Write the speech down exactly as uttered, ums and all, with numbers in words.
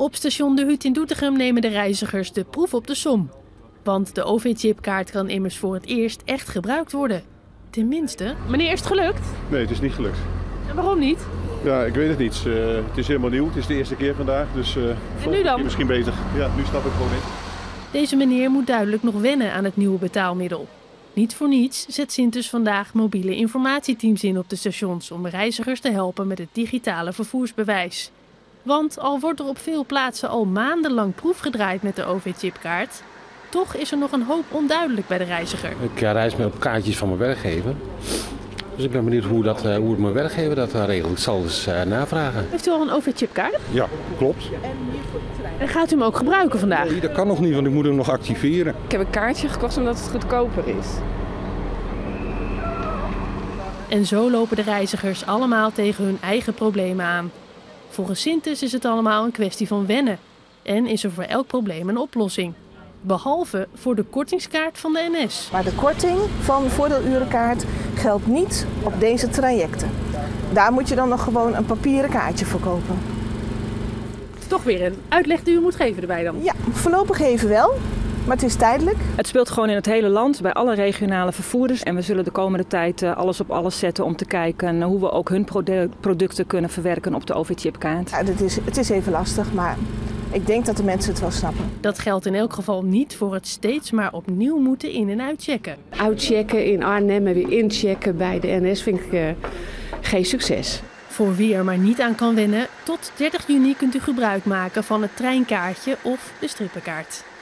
Op station De Huut in Doetinchem nemen de reizigers de proef op de som. Want de O V-chipkaart kan immers voor het eerst echt gebruikt worden. Tenminste. Meneer, is het gelukt? Nee, het is niet gelukt. En waarom niet? Ja, ik weet het niet. Uh, het is helemaal nieuw. Het is de eerste keer vandaag. Dus uh, en nu dan? Misschien beter. Ja, nu stap ik gewoon in. Deze meneer moet duidelijk nog wennen aan het nieuwe betaalmiddel. Niet voor niets zet Synthes vandaag mobiele informatieteams in op de stations om reizigers te helpen met het digitale vervoersbewijs. Want al wordt er op veel plaatsen al maandenlang proef gedraaid met de O V-chipkaart, toch is er nog een hoop onduidelijk bij de reiziger. Ik reis met op kaartjes van mijn werkgever. Dus ik ben benieuwd hoe, dat, hoe het mijn werkgever dat regelt. Ik zal dus uh, navragen. Heeft u al een O V-chipkaart? Ja, klopt. En gaat u hem ook gebruiken vandaag? Nee, dat kan nog niet, want ik moet hem nog activeren. Ik heb een kaartje gekocht omdat het goedkoper is. En zo lopen de reizigers allemaal tegen hun eigen problemen aan. Volgens Synthes is het allemaal een kwestie van wennen. En is er voor elk probleem een oplossing. Behalve voor de kortingskaart van de N S. Maar de korting van de voordeelurenkaart geldt niet op deze trajecten. Daar moet je dan nog gewoon een papieren kaartje voor kopen. Toch weer een uitleg die u moet geven erbij dan? Ja, voorlopig even wel. Maar het is tijdelijk. Het speelt gewoon in het hele land, bij alle regionale vervoerders. En we zullen de komende tijd alles op alles zetten om te kijken hoe we ook hun producten kunnen verwerken op de O V-chipkaart. Ja, het is, het is even lastig, maar ik denk dat de mensen het wel snappen. Dat geldt in elk geval niet voor het steeds maar opnieuw moeten in- en uitchecken. Uitchecken in Arnhem en weer inchecken bij de N S vind ik uh, geen succes. Voor wie er maar niet aan kan wennen, tot dertig juni kunt u gebruik maken van het treinkaartje of de strippenkaart.